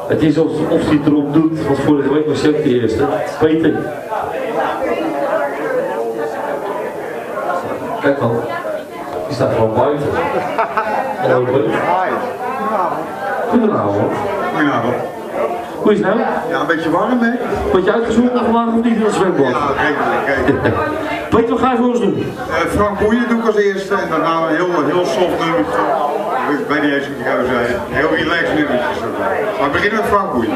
Het is alsof hij het erop doet, want vorige week was hij ook de eerste. Peter. Kijk dan, die staat gewoon buiten. Hallo Peter. Goedenavond. Goedenavond. Hoe is het nou? Ja, een beetje warm, hè? Word je uitgezonderd vandaag of niet in het zwembad? Ja, redelijk. Peter, wat ga je voor ons doen? Frank Boeien doe ik als eerste en daarna een heel soft nummertje. Ik weet niet eens wat je zou zeggen. Heel relaxed nummertje. Maar we beginnen met Frank Boeien.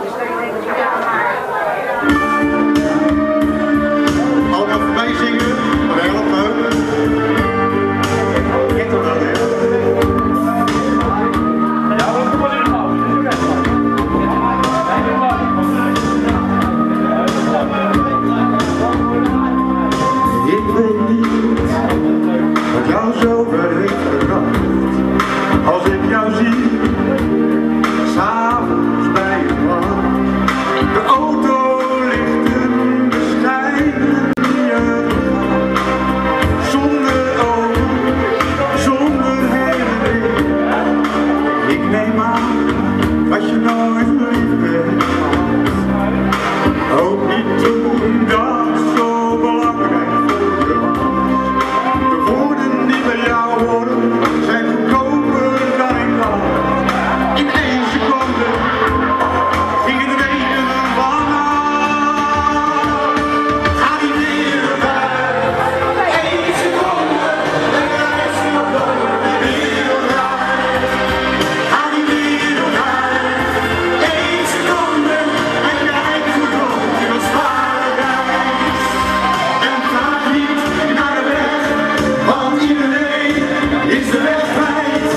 Allemaal voor mij zingen, dat helpt leuk. Ik toch wel, hè? Ik weet niet wat jou zo ver heeft gebracht. Als ik jou zie, s'avonds bij je man. De auto ligt een bescheiden lichaam. Zonder ogen, zonder herinnering. Ik neem aan dat je nooit lief bent. Ook niet toen dat zo belangrijk voor je was. De woorden die bij jou horen zijn goedkoper dan ik dacht. In 1 seconde ging het weten van af. Ga die wereld uit. 1 seconde en reis je door die wereld uit. Ga die wereld uit. 1 seconde en kijk hoe groot in ons paradijs. En vraag niet naar de weg, want iedereen is de weg kwijt.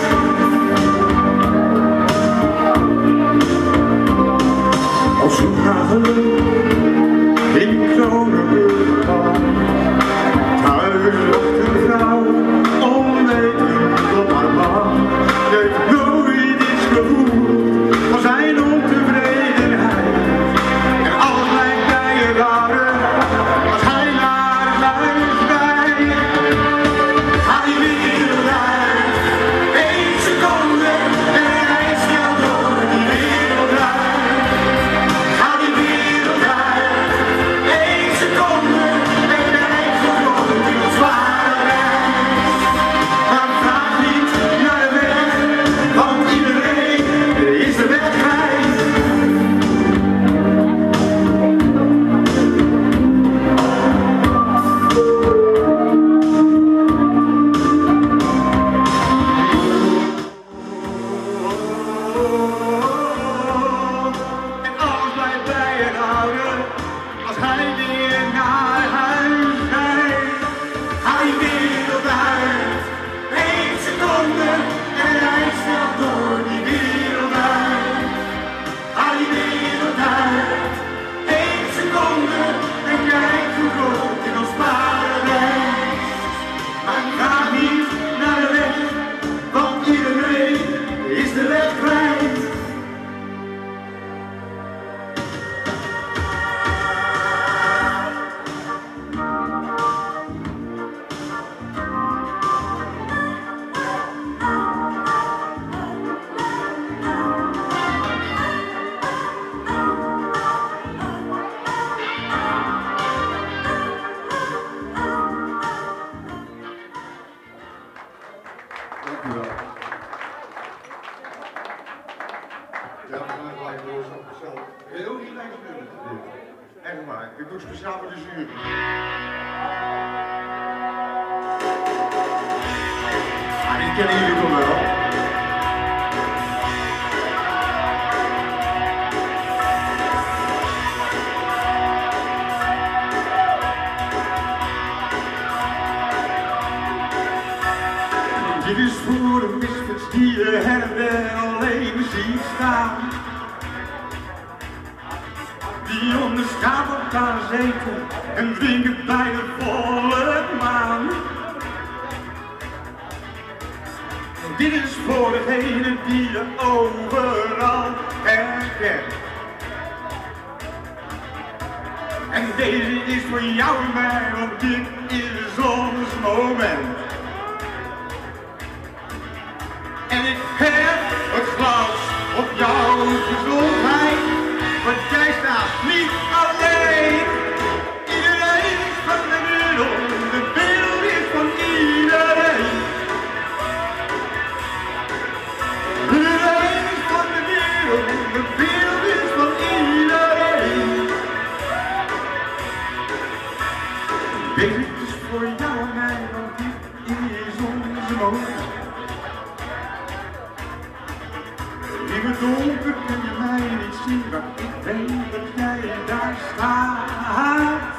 Op zoek naar geluk in Kronenburg. Thuis wacht een vrouw, onwetend op haar man. Ze heeft nooit iets gevoeld van zijn ontevredenheid. En alles lijkt bij je rare als hij naar huis rijdt. Ga die wereld uit. 1 seconde en reis jou door die wereld uit. Ga die wereld uit. 1 seconde en kijk hoe groot in ons paradijs. Maar vraag niet naar de weg, want iedereen is de weg kwijt. En alles blijft bij je houden als hij weer naar huis rijdt. Ga die wereld uit. 1 seconde en reis snel door die wereld uit. Ga die wereld uit. 1 seconde en kijk hoe groot in ons paradijs. Maar ga niet naar de weg, want iedereen is de weg kwijt. Dank u wel. Ja, we gaan gelijk door zo. Heel relaxed nummer. Echt waar. Ik doe speciaal voor de jury. Ah, die kennen jullie toch wel? Dit is voor de misfits die je her en der alleen ziet staan. Die onder stapelkaar zitten en drinken bij de volle maan. Dit is voor degene die je overal herkent. En deze is voor jou en mij, want dit is ons moment. En ik heb het glas op jouw gezondheid. donker kun je mij niet zien, maar ik weet dat jij daar staat.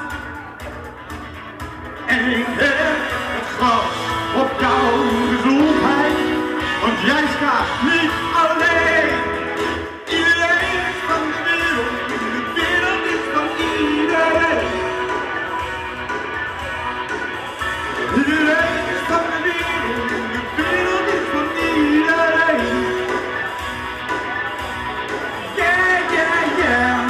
En ik heb het glas op jouw gezondheid, want jij staat niet alleen. Iedereen is van de wereld is van iedereen. Iedereen is van de wereld is van iedereen. Yeah, yeah, yeah.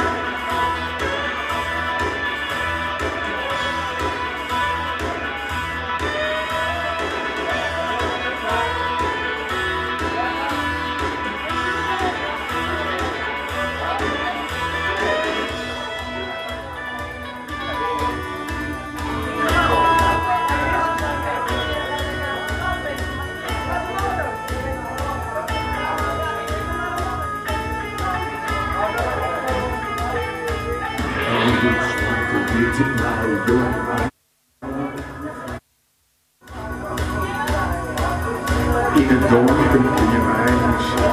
In het donker kun je mij niet zien.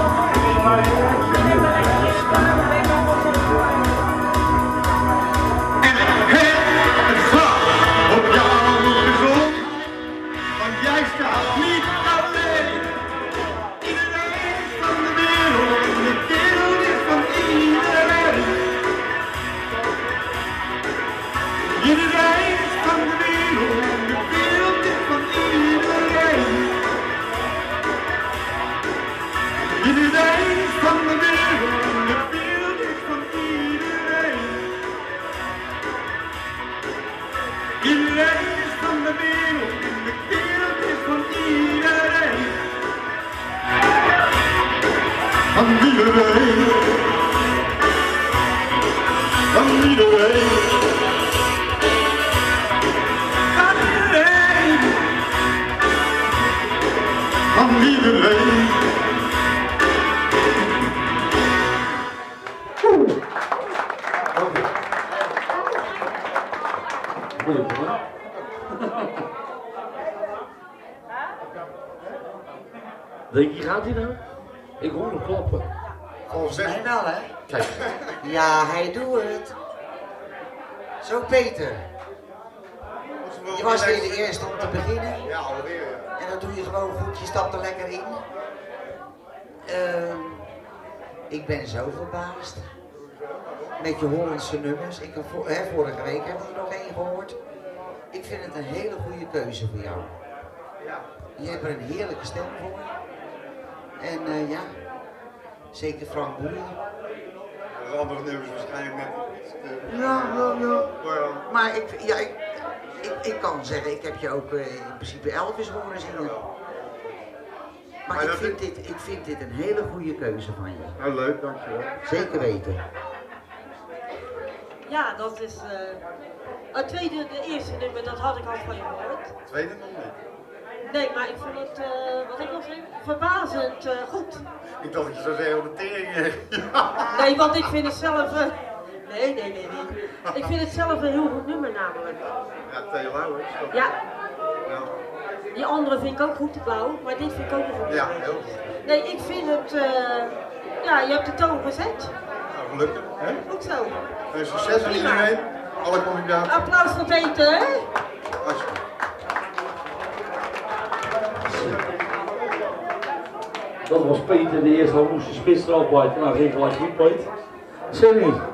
En ik heb het glas op jou gezond, want jij staat niet alleen. Iedereen is van de wereld is van iedereen. Iedereen is van de wereld is van iedereen. Iedereen is van de wereld is van iedereen. Iedereen is van de wereld is van iedereen. Van iedereen. Van iedereen. Van iedereen. Moeilijk hoor. Denk je, gaat hij nou? Ik hoor hem kloppen. Volgens mij wel, hè? Kijk. Ja, hij doet het. Zo, Peter. Je was weer de eerste om te beginnen. Ja, alweer. En dan doe je gewoon goed, je stapt er lekker in. Ik ben zo verbaasd. Met je Hollandse nummers. Ik heb vorige week hebben we er nog één gehoord. Ik vind het een hele goede keuze voor jou. Je hebt er een heerlijke stem voor. En ja, zeker Frank Boeien. De andere nummers waarschijnlijk net iets te... Ja. Maar ik kan zeggen, ik heb je ook in principe Elvis horen zingen. Maar ik vind dit een hele goede keuze van je. Nou, leuk, dankjewel. Zeker weten. Ja, dat is het tweede, de eerste nummer, dat had ik al van je gehoord. Tweede nog niet. Nee, maar ik vond het, wat ik nog zeg, verbazend goed. Ik dacht dat je zou zeggen de tering. Nee, want ik vind het zelf, nee. Ik vind het zelf een heel goed nummer namelijk. Ja, Theo Lauwers. Ja, Ja. die andere vind ik ook goed, de blauw, maar dit vind ik ook een goed Ja, nummer. heel goed. Nee, ik vind het, ja, je hebt de toon gezet. Nou, gelukkig. Hè? Goed zo. En succes aan iedereen. Alle kandidaten. Applaus voor Peter, hè? Alsjeblieft. Dat was Peter, de eerste moest de spits erop buiten. Nou, geen gelijk goed, Peter. Sorry.